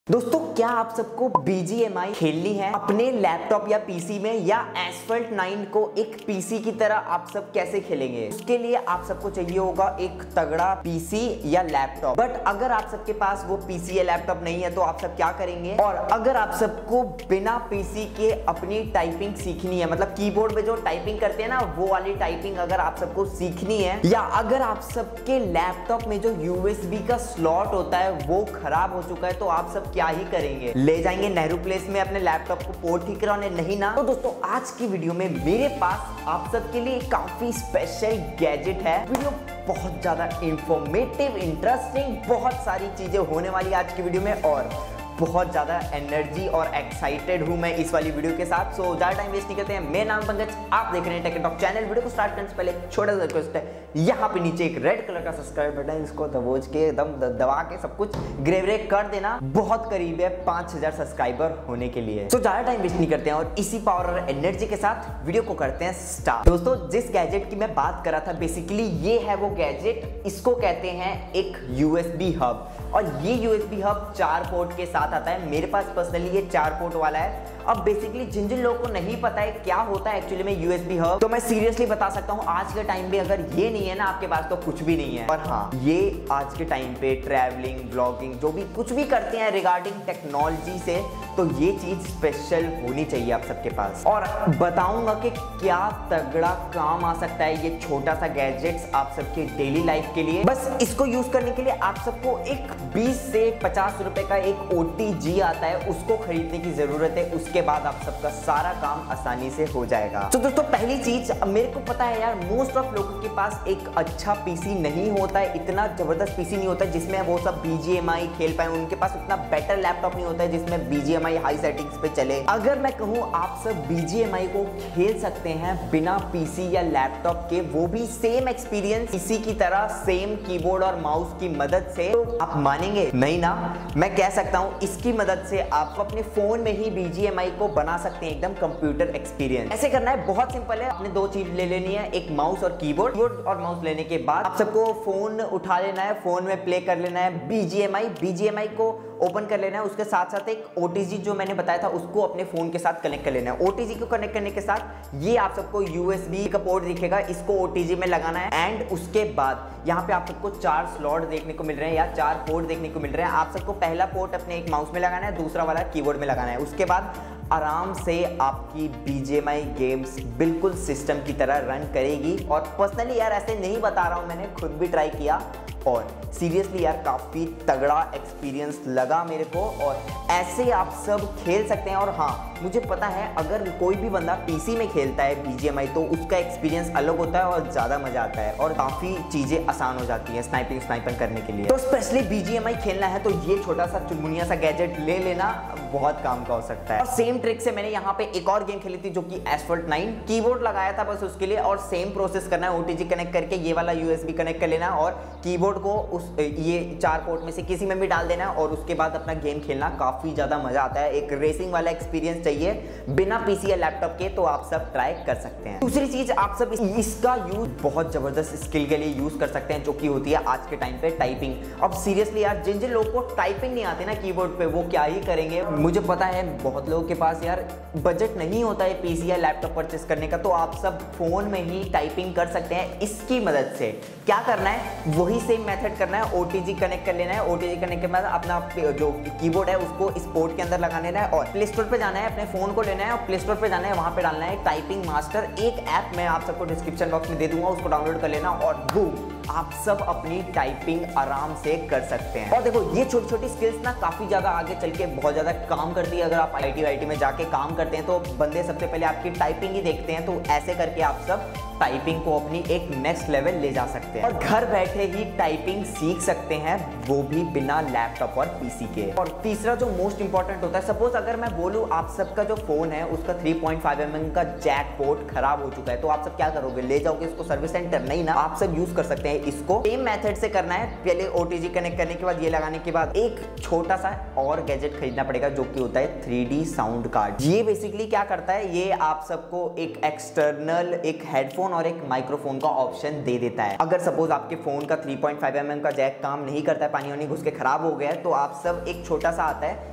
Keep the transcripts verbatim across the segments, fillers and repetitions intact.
दोस्तों, क्या आप सबको बी जी एम आई खेलनी है अपने लैपटॉप या पीसी में, या एसफल्ट नाइन को एक पीसी की तरह आप सब कैसे खेलेंगे? उसके लिए आप सबको चाहिए होगा एक तगड़ा पीसी या लैपटॉप। बट अगर आप सबके पास वो पीसी या लैपटॉप नहीं है तो आप सब क्या करेंगे? और अगर आप सबको बिना पीसी के अपनी टाइपिंग सीखनी है, मतलब कीबोर्ड में जो टाइपिंग करते हैं ना, वो वाली टाइपिंग अगर आप सबको सीखनी है, या अगर आप सबके लैपटॉप में जो यूएसबी का स्लॉट होता है वो खराब हो चुका है, तो आप सब क्या ही करेंगे? ले जाएंगे नेहरू प्लेस में अपने लैपटॉप को पोर्ट ठीक कराने? नहीं ना। तो दोस्तों, आज की वीडियो में मेरे पास आप सबके लिए काफी स्पेशल गैजेट है। वीडियो बहुत ज्यादा इंफॉर्मेटिव, इंटरेस्टिंग, बहुत सारी चीजें होने वाली आज की वीडियो में, और बहुत ज्यादा एनर्जी और एक्साइटेड हूं मैं इस वाली वीडियो के साथ। सो ज्यादा टाइम वेस्ट नहीं करते हैं। मेरा नाम पंकज, आप देख रहे हैं टेक टॉक चैनल। वीडियो को स्टार्ट करने से पहले एक छोटा सा रिक्वेस्ट है, यहाँ पे नीचे एक रेड कलर का सब्सक्राइब बटन है, इसको दबोच के एकदम दबा के सब कुछ ग्रे व्रे कर देना। बहुत करीब है पांच हजार सब्सक्राइबर होने के लिए। तो ज्यादा टाइम वेस्ट नहीं करते हैं और इसी पावर और एनर्जी के साथ वीडियो को करते हैं स्टार्ट। दोस्तों, जिस गैजेट की मैं बात कर रहा था, बेसिकली ये है वो गैजेट। इसको कहते हैं एक यूएसबी हब, और ये यूएसबी हब चार पोर्ट के साथ आता है। मेरे पास पर्सनली ये चार पोर्ट वाला है। अब बेसिकली जिन जिन लोगों को नहीं पता है क्या होता है एक्चुअली में यूएसबी हब, तो मैं सीरियसली बता सकता हूँ, आज के टाइम पे अगर ये नहीं है ना आपके पास, तो कुछ भी नहीं है। और हाँ, ये आज के टाइम पे ट्रैवलिंग, ब्लॉगिंग, जो भी कुछ भी करते हैं रिगार्डिंग टेक्नोलॉजी से, तो ये चीज स्पेशल होनी चाहिए आप सबके पास। और बताऊंगा कि क्या तगड़ा काम आ सकता है ये छोटा सा गैजेट्स आप सबके डेली लाइफ के लिए। बस इसको यूज करने के लिए आप सबको एक बीस से पचास रुपए का एक ओ टी जी आता है, उसको खरीदने की जरूरत है। उसके बाद आप सबका सारा काम आसानी से हो जाएगा। तो दोस्तों, पहली चीज, मेरे को पता है यार, मोस्ट ऑफ लोगों के पास एक अच्छा पीसी नहीं होता है, इतना जबरदस्त पीसी नहीं होता है जिसमें वो सब बी जी एम आई खेल पाए। उनके पास उतना बेटर लैपटॉप नहीं होता है जिसमें B G M I high settings पे चले। अगर मैं कहूँ आप सब बी जी एम आई को खेल सकते हैं बिना पीसी या लैपटॉप के, वो भी सेम एक्सपीरियंस इसी की तरह, सेम कीबोर्ड और माउस की मदद से, तो आप मानेंगे नहीं ना? मैं कह सकता हूँ इसकी मदद से आप अपने फोन में ही बी जी एम आई को बना सकते हैं, एकदम कंप्यूटर एक्सपीरियंस। ऐसे करना है, बहुत सिंपल है। आपने दो चीज ले लेनी है, एक माउस और कीबोर्ड। कीबोर्ड और माउस लेने के बाद आप सबको फोन उठा लेना है, फोन में प्ले कर लेना है B G M I. B G M I को ओपन कर लेना है, उसके साथ साथ एक ओ टी जी जो मैंने बताया था उसको अपने फोन के साथ कनेक्ट कर लेना है। ओ टी जी को कनेक्ट करने के साथ ये आप सबको यू एस बी का पोर्ट दिखेगा, इसको ओ टी जी में लगाना है। एंड उसके बाद यहाँ पे आप सबको चार स्लॉट देखने को मिल रहे हैं, या चार पोर्ट देखने को मिल रहे हैं। आप सबको पहला पोर्ट अपने एक माउस में लगाना है, दूसरा वाला कीबोर्ड में लगाना है। उसके बाद आराम से आपकी B G M I games बिल्कुल सिस्टम की तरह रन करेगी। और पर्सनली यार, ऐसे नहीं बता रहा हूँ, मैंने खुद भी ट्राई किया और सीरियसली यार काफ़ी तगड़ा एक्सपीरियंस लगा मेरे को। और ऐसे आप सब खेल सकते हैं। और हाँ, मुझे पता है अगर कोई भी बंदा पीसी में खेलता है बी जी एम आई, तो उसका एक्सपीरियंस अलग होता है और ज़्यादा मज़ा आता है, और काफ़ी चीज़ें आसान हो जाती हैं स्नाइपिंग स्नाइपिंग करने के लिए। तो specially B G M I खेलना है तो ये छोटा सा चुनमुनिया सा गैजेट ले लेना, बहुत काम का हो सकता है। और सेम ट्रिक से मैंने यहाँ पे एक और गेम खेली थी जो कि एसफल्ट नाइन। कीबोर्ड लगाया था बस उसके लिए, और सेम प्रोसेस करना है। ओ टी जी कनेक्ट करके ये वाला यू एस बी कनेक्ट कर लेना, और कीबोर्ड को उस ये चार पोर्ट में से किसी में भी डाल देना, और उसके बाद अपना गेम खेलना। काफी ज्यादा मजा आता है। एक रेसिंग वाला एक्सपीरियंस चाहिए बिना पीसी या लैपटॉप के, तो आप सब ट्राई कर सकते हैं। दूसरी चीज, आप सब इस, इसका यूज बहुत जबरदस्त स्किल के लिए यूज कर सकते हैं, जो कि होती है आज के टाइम पे टाइपिंग। अब सीरियसली यार, जिन जिन लोगों को टाइपिंग नहीं आती ना कीबोर्ड पे, वो क्या ही करेंगे? मुझे पता है बहुत लोगों के पास यार बजट नहीं होता है पीसी या लैपटॉप परचेस करने का, तो आप सब फोन में ही टाइपिंग कर सकते हैं इसकी मदद से। क्या करना है, वही सेम मेथड करना है। ओ टी जी कनेक्ट कर लेना है। ओ टी जी कनेक्ट के बाद अपना जो कीबोर्ड है उसको इस पोर्ट के अंदर लगा लेना है, और प्ले स्टोर पे जाना है, अपने फोन को लेना है, और प्ले स्टोर पे जाना है, वहां पे डालना है टाइपिंग मास्टर। एक ऐप मैं आप सबको डिस्क्रिप्शन बॉक्स में दे दूंगा, उसको डाउनलोड कर लेना, और बूम, आप सब अपनी टाइपिंग आराम से कर सकते हैं। और देखो, ये छोटी छोटी स्किल्स ना काफी ज्यादा आगे चल के बहुत ज्यादा काम करती है। अगर आप आई टी वाई टी में जाके काम करते हैं तो बंदे सबसे पहले आपकी टाइपिंग ही देखते हैं, तो ऐसे करके आप सब टाइपिंग को अपनी एक नेक्स्ट लेवल ले जा सकते हैं, और घर बैठे ही टाइपिंग सीख सकते हैं, वो भी बिना लैपटॉप और पीसी के। और तीसरा जो मोस्ट इंपॉर्टेंट होता है, सपोज अगर मैं बोलूं आप सबका जो फोन है उसका three point five M M का जैक पोर्ट खराब हो चुका है, तो आप सब क्या करोगे? ले जाओगे इसको सर्विस सेंटर? नहीं ना, आप सब यूज कर सकते हैं इसको। सेम मेथड से करना है। पहले ओ टी जी कनेक्ट करने के बाद, ये लगाने के बाद एक छोटा सा और गैजेट खरीदना पड़ेगा, जो कि होता है थ्री डी साउंड कार्ड। ये बेसिकली क्या करता है, ये आप सबको एक एक्सटर्नल एक हेडफोन और एक माइक्रोफोन का ऑप्शन दे देता है। अगर सपोज आपके फोन का three point five M M का जैक काम नहीं करता है, पानी वानी घुस के खराब हो गया है, तो आप सब एक छोटा सा आता है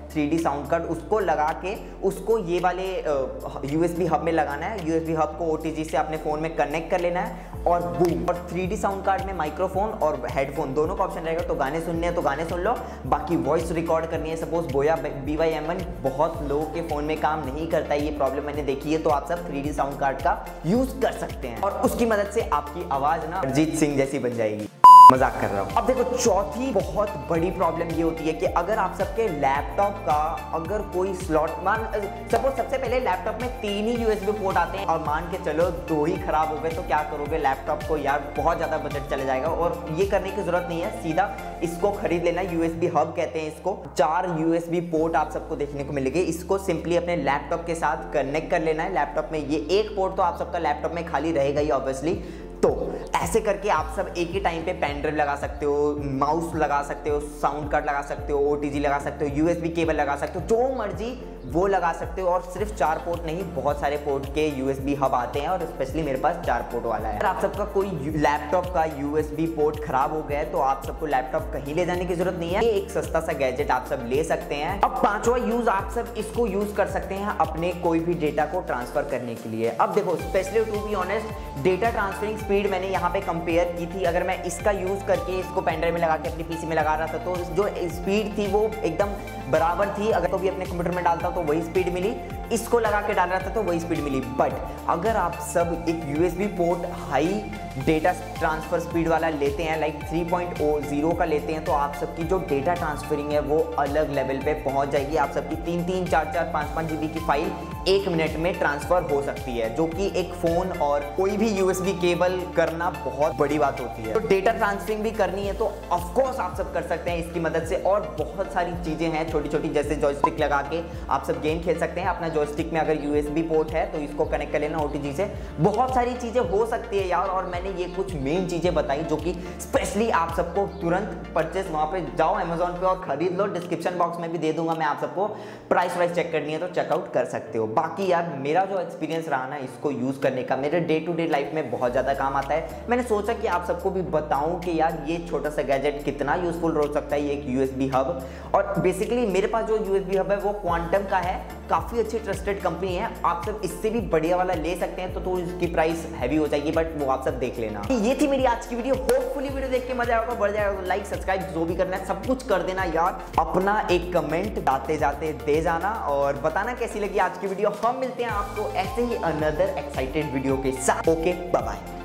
थ्री डी साउंड कार्ड, उसको लगा के उसको ये वाले यूएसबी हब में लगाना है। यूएसबी हब को ओटीजी से अपने फ़ोन में कनेक्ट कर लेना है और बूम। और थ्री डी साउंड कार्ड में माइक्रोफोन और हेडफोन दोनों का ऑप्शन रहेगा। तो गाने सुनने हैं तो गाने सुन लो, बाकी वॉइस रिकॉर्ड करनी है, सपोज बोया बी वाई एम वन बहुत लोगों के फ़ोन में काम नहीं करता है, ये प्रॉब्लम मैंने देखी है, तो आप सब थ्री डी साउंड कार्ड का यूज़ कर सकते हैं और उसकी मदद से आपकी आवाज़ ना अरिजीत सिंह जैसी बन जाएगी। मजाक कर रहा हूँ। अब देखो, चौथी बहुत बड़ी प्रॉब्लम ये होती है कि अगर आप सबके लैपटॉप का अगर कोई स्लॉट, मान सपोज सबसे पहले लैपटॉप में तीन ही यूएसबी पोर्ट आते हैं और मान के चलो दो ही खराब हो गए, तो क्या करोगे? लैपटॉप को यार बहुत ज़्यादा बजट चले जाएगा। और ये करने की जरूरत नहीं है, सीधा इसको खरीद लेना। यूएसबी हब कहते हैं इसको। चार यूएसबी पोर्ट आप सबको देखने को मिलेंगे। इसको सिंपली अपने लैपटॉप के साथ कनेक्ट कर लेना है। लैपटॉप में ये एक पोर्ट तो आप सबका लैपटॉप में खाली रहेगा ही ऑब्वियसली। तो ऐसे करके आप सब एक ही टाइम पे पेन ड्राइव लगा सकते हो, माउस लगा सकते हो, साउंड कार्ड लगा सकते हो, ओटीजी लगा सकते हो, यूएसबी केबल लगा सकते हो, जो मर्जी वो लगा सकते हो। और सिर्फ चार पोर्ट नहीं, बहुत सारे पोर्ट के यूएसबी हब आते हैं और स्पेशली मेरे पास चार पोर्ट वाला है। अगर आप सबका कोई लैपटॉप का यूएसबी पोर्ट खराब हो गया है तो आप सबको लैपटॉप कहीं ले जाने की जरूरत नहीं है, ये एक सस्ता सा गैजेट आप सब ले सकते हैं। अब पांचवा यूज, आप सब इसको यूज कर सकते हैं अपने कोई भी डेटा को ट्रांसफर करने के लिए। अब देखो, specially to be honest, data transferring speed मैंने यहाँ पे कंपेयर की थी। अगर मैं इसका यूज करके इसको पेन ड्राइव में लगा के अपनी पीसी में लगा रहा था तो जो स्पीड थी वो एकदम बराबर थी। अगर तो भी अपने कंप्यूटर में डालता तो वही स्पीड मिली, इसको लगा के डाल रहा था तो वही स्पीड मिली। बट अगर आप सब एक USB port high data transfer speed वाला लेते हैं, लाइक थ्री पॉइंट ज़ीरो का लेते हैं, तो आप सबकी जो डेटा ट्रांसफरिंग है वो अलग लेवल पे पहुंच जाएगी। आप सबकी तीन तीन चार चार पाँच पाँच जीबी की फाइल एक मिनट में ट्रांसफर हो सकती है, जो कि एक फ़ोन और कोई भी यूएसबी केबल करना बहुत बड़ी बात होती है। तो डेटा ट्रांसफरिंग भी करनी है तो ऑफकोर्स आप सब कर सकते हैं इसकी मदद से। और बहुत सारी चीज़ें हैं छोटी छोटी, जैसे जॉयस्टिक लगा के आप सब गेम खेल सकते हैं। अपना जॉयस्टिक में अगर यूएसबी पोर्ट है तो इसको कनेक्ट कर लेना ओटीजी से। बहुत सारी चीज़ें हो सकती है यार। और मैंने ये कुछ मेन चीज़ें बताई जो कि स्पेशली आप सबको तुरंत परचेस, वहाँ पे जाओ अमेजोन पे और खरीद लो। डिस्क्रिप्शन बॉक्स में भी दे दूंगा मैं आप सबको, प्राइस वाइज चेक करनी है तो चेकआउट कर सकते हो। बाकी यार मेरा जो एक्सपीरियंस रहा ना इसको यूज़ करने का, मेरे डे टू डे लाइफ में बहुत ज़्यादा काम आता है। मैंने सोचा कि आप सबको भी बताऊं कि यार ये छोटा सा गैजेट कितना यूज़फुल हो सकता है, ये एक यूएसबी हब। और बेसिकली मेरे पास जो यूएसबी हब है वो क्वांटम का है, काफ़ी अच्छी ट्रस्टेड कंपनी है। आप सब इससे भी बढ़िया वाला ले सकते हैं, तो तो इसकी प्राइस हैवी हो जाएगी, बट वो आप सब देख लेना। ये थी मेरी आज की वीडियो। होपफुली वीडियो देख के मजा आएगा, बढ़ जाएगा। लाइक सब्सक्राइब जो भी करना है सब कुछ कर देना यार। अपना एक कमेंट आते जाते दे जाना और बताना कैसी लगी आज की वीडियो। हम मिलते हैं आपको ऐसे ही अनदर एक्साइटेड वीडियो के साथ। Okay, bye bye.